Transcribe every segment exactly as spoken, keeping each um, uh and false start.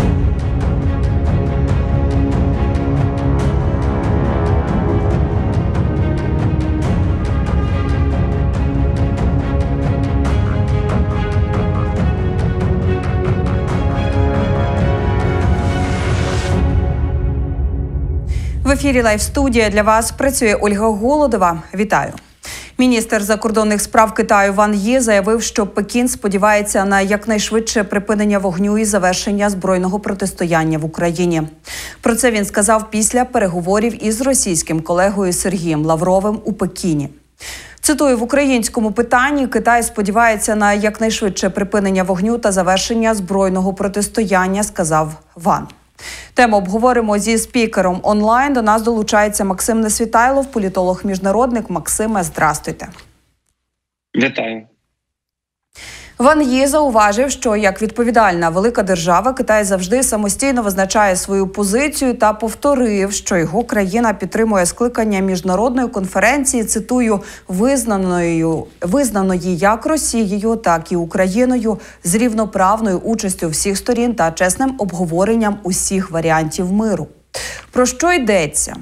В ефірі Лайв-студія для вас працює Ольга Голодова. Вітаю. Міністр закордонних справ Китаю Ван Ї заявив, що Пекін сподівається на якнайшвидше припинення вогню і завершення збройного протистояння в Україні. Про це він сказав після переговорів із російським колегою Сергієм Лавровим у Пекіні. Цитую, в українському питанні Китай сподівається на якнайшвидше припинення вогню та завершення збройного протистояння, сказав Ван. Тему обговоримо зі спікером онлайн. До нас долучається Максим Несвітайлов, політолог-міжнародник. Максиме, здрастуйте. Вітаю. Ван Ї зауважив, що як відповідальна велика держава Китай завжди самостійно визначає свою позицію та повторив, що його країна підтримує скликання міжнародної конференції, цитую, визнаною, визнаної як Росією, так і Україною з рівноправною участю всіх сторін та чесним обговоренням усіх варіантів миру. Про що йдеться?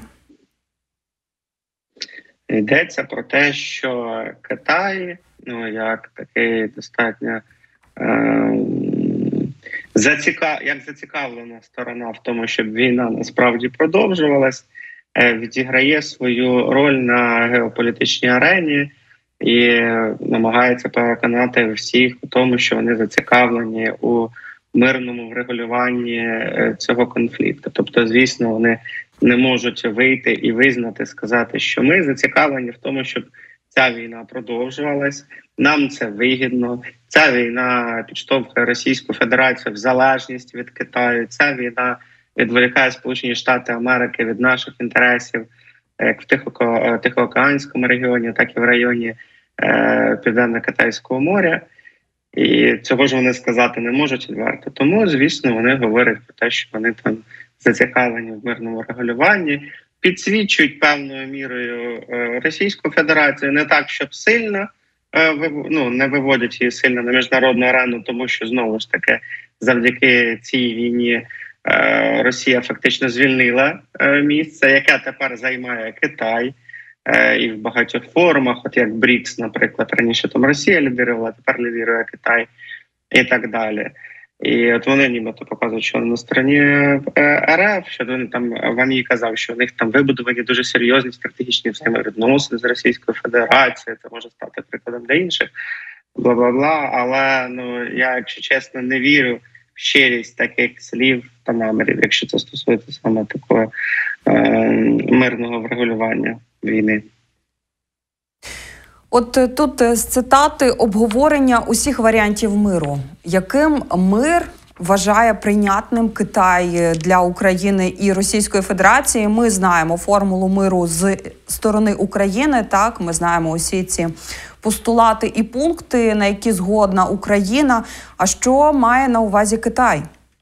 Йдеться про те, що Китай, ну, як такий достатньо е, зацікав, як зацікавлена сторона в тому, щоб війна насправді продовжувалась, е, відіграє свою роль на геополітичній арені і намагається переконати всіх у тому, що вони зацікавлені у мирному врегулюванні цього конфлікту. Тобто, звісно, вони не можуть вийти і визнати, сказати, що ми зацікавлені в тому, щоб ця війна продовжувалась, нам це вигідно, ця війна підштовхує Російську Федерацію в залежність від Китаю, ця війна відволікає Сполучені Штати Америки від наших інтересів, як в Тихоокеанському регіоні, так і в районі е, Південно-Китайського моря. І цього ж вони сказати не можуть відверто. Тому, звісно, вони говорять про те, що вони там зацікавлені в мирному регулюванні, підсвічують певною мірою Російську Федерацію, не так, щоб сильно, ну, не виводять її сильно на міжнародну арену, тому що, знову ж таки, завдяки цій війні Росія фактично звільнила місце, яке тепер займає Китай. І в багатьох форумах, от як БРІКС, наприклад, раніше там Росія лідирувала, тепер лідирує Китай і так далі. І от вони нібито показують, що вони на стороні РФ, що вони там, Ван Ї казав, що у них там вибудовані дуже серйозні стратегічні взаємовідносини з Російською Федерацією, це може стати прикладом для інших, бла-бла-бла. Але ну я, якщо чесно, не вірю в щирість таких слів та намірів, якщо це стосується саме такого е- мирного врегулювання війни. От тут з цитати обговорення усіх варіантів миру. Яким мир вважає прийнятним Китай для України і Російської Федерації? Ми знаємо формулу миру з сторони України, так, ми знаємо усі ці постулати і пункти, на які згодна Україна. А що має на увазі Китай?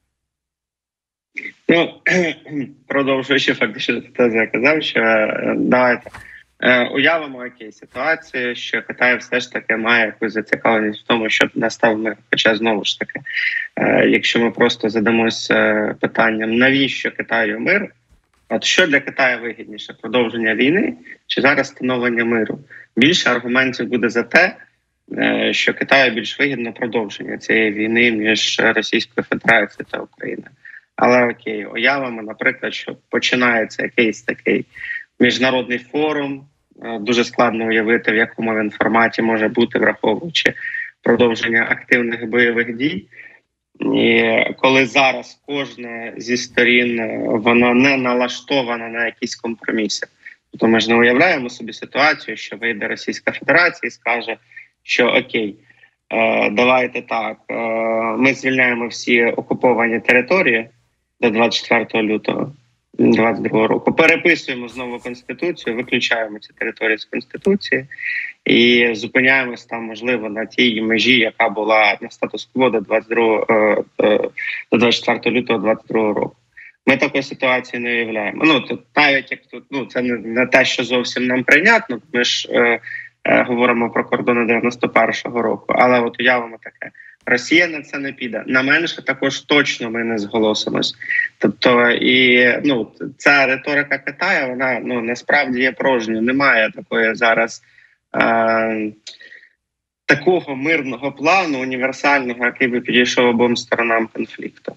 Ну, продовжуючи фактично те, я казав, що давайте уявимо окей, ситуацію, що Китай все ж таки має якусь зацікавленість в тому, щоб настав мир. Хоча, знову ж таки, якщо ми просто задамося питанням, навіщо Китаю мир, от що для Китаю вигідніше, продовження війни чи зараз становлення миру? Більше аргументів буде за те, що Китаю більш вигідно продовження цієї війни між Російською Федерацією та Україною. Але окей, уявимо, наприклад, що починається якийсь такий міжнародний форум, дуже складно уявити, в якому він форматі може бути, враховуючи продовження активних бойових дій. І коли зараз кожна зі сторін, вона не налаштована на якісь компроміси. Тобто ми ж не уявляємо собі ситуацію, що вийде Російська Федерація і скаже, що окей, давайте так, ми звільняємо всі окуповані території до двадцять четвертого лютого двадцять другого року, переписуємо знову Конституцію, виключаємо ці території з Конституції і зупиняємось там, можливо, на тій межі, яка була на статус-кво до двадцять четвертого лютого двадцять другого року. Ми такої ситуації не уявляємо. Ну, тут навіть як тут, ну, це не, не те, що зовсім нам прийнятно, ми ж е, е, говоримо про кордони дев'яносто першого року, але от уявимо таке. Росія на це не піде. На менше також точно ми не зголосимось. Тобто, і ну ця риторика Китаю, вона ну насправді є порожньою. Немає такої зараз е- такого мирного плану універсального, який би підійшов обом сторонам конфлікту.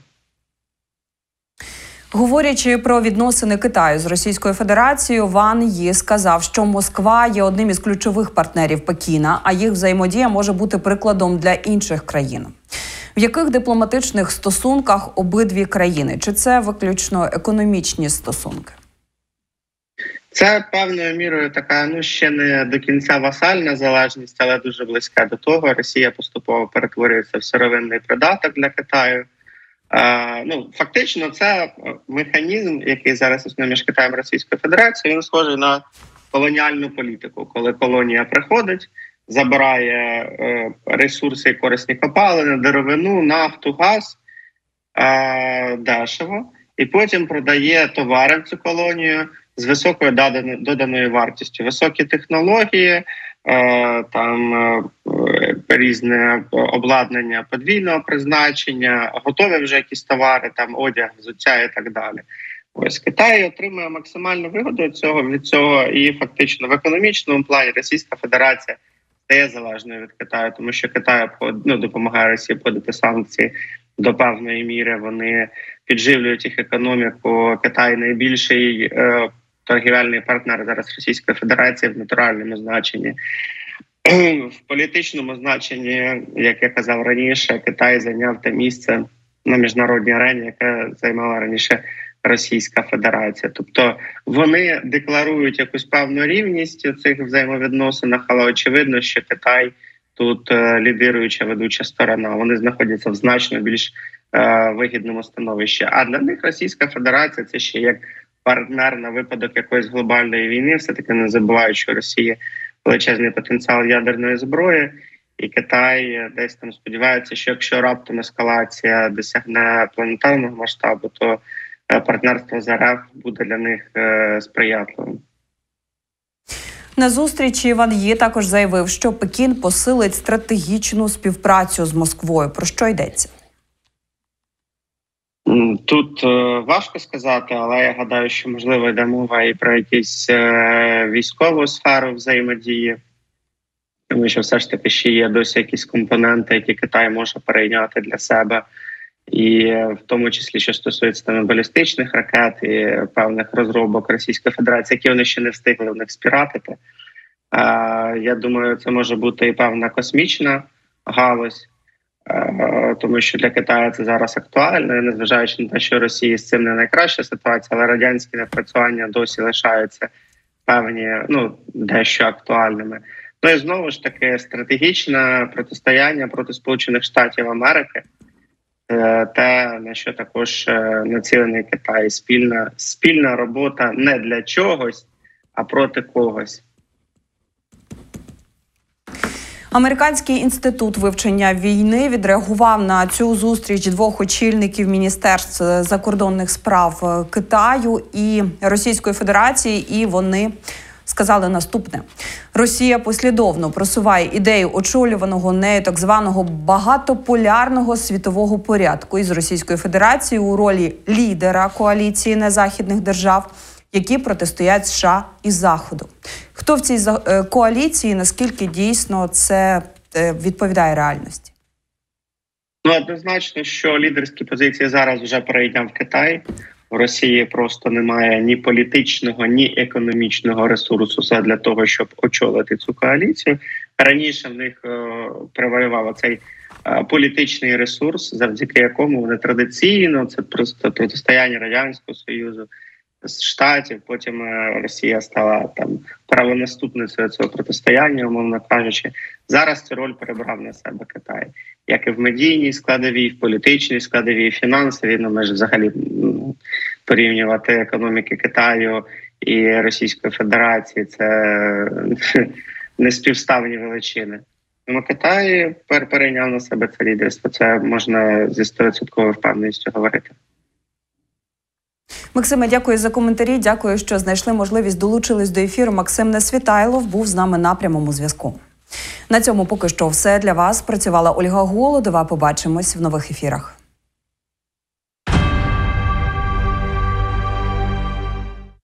Говорячи про відносини Китаю з Російською Федерацією, Ван Ї сказав, що Москва є одним із ключових партнерів Пекіна, а їх взаємодія може бути прикладом для інших країн. В яких дипломатичних стосунках обидві країни? Чи це виключно економічні стосунки? Це певною мірою така, ну, ще не до кінця васальна залежність, але дуже близька до того. Росія поступово перетворюється в сировинний придаток для Китаю. Е, ну, фактично, це механізм, який зараз існує між Китаєм і Російською Федерацією, він схожий на колоніальну політику, коли колонія приходить, забирає е, ресурси і корисні копалини, деревину, нафту, газ е, дешево, і потім продає товари в цю колонію з високою доданою вартістю. Високі технології, е, там е, різне обладнання подвійного призначення, готові вже якісь товари, там одяг, взуття і так далі. Ось Китай отримує максимальну вигоду від цього, від цього і фактично в економічному плані Російська Федерація стає залежною від Китаю, тому що Китай ну, допомагає Росії вводити санкції до певної міри, вони підживлюють їх економіку. Китай найбільший е, торгівельний партнер зараз Російської Федерації в натуральному значенні. В політичному значенні, як я казав раніше, Китай зайняв те місце на міжнародній арені, яке займала раніше Російська Федерація. Тобто вони декларують якусь певну рівність у цих взаємовідносинах, але очевидно, що Китай тут е, лідируюча ведуча сторона. Вони знаходяться в значно більш е, вигідному становищі. А для них Російська Федерація – це ще як партнер на випадок якоїсь глобальної війни. Все-таки не забувають, що Росія величезний потенціал ядерної зброї, і Китай десь там сподівається, що якщо раптом ескалація досягне планетарного масштабу, то партнерство з РФ буде для них сприятливим. На зустрічі Ван Ї також заявив, що Пекін посилить стратегічну співпрацю з Москвою. Про що йдеться? Тут е, важко сказати, але я гадаю, що можливо йде мова і про якусь е, військову сферу взаємодії, тому що все ж таки ще є досі якісь компоненти, які Китай може перейняти для себе, і в тому числі, що стосується там балістичних ракет і певних розробок Російської Федерації, які вони ще не встигли в них спіратити. Е, я думаю, це може бути і певна космічна галузь, тому що для Китаю це зараз актуально, незважаючи на те, що Росії з цим не найкраща ситуація, але радянські напрацювання досі лишаються певні, ну, дещо актуальними. Ну і знову ж таки стратегічне протистояння проти Сполучених Штатів Америки, те, на що також націлений Китай, спільна, спільна робота не для чогось, а проти когось. Американський інститут вивчення війни відреагував на цю зустріч двох очільників Міністерств закордонних справ Китаю і Російської Федерації, і вони сказали наступне. Росія послідовно просуває ідею очолюваного нею так званого багатополярного світового порядку із Російською Федерацією у ролі лідера коаліції незахідних держав, які протистоять США і Заходу. Хто в цій коаліції, наскільки дійсно це відповідає реальності? Ну, однозначно, що лідерські позиції зараз вже перейняв Китай. В Росії просто немає ні політичного, ні економічного ресурсу для того, щоб очолити цю коаліцію. Раніше в них е, превалював цей е, політичний ресурс, завдяки якому вони традиційно, це просто протистояння Радянського Союзу, з Штатів, потім Росія стала там правонаступницею цього протистояння, умовно кажучи. Зараз цю роль перебрав на себе Китай. Як і в медійній складовій, в політичній складовій, фінансовій, ну ми ж взагалі ну, порівнювати економіки Китаю і Російської Федерації, це неспівставні величини. Тому Китай перейняв на себе це лідерство, це можна зі сто відсотків впевненістю говорити. Максиме, дякую за коментарі, дякую, що знайшли можливість долучились до ефіру. Максим Несвітайлов був з нами на прямому зв'язку. На цьому поки що все. Для вас працювала Ольга Голодова. Побачимось в нових ефірах.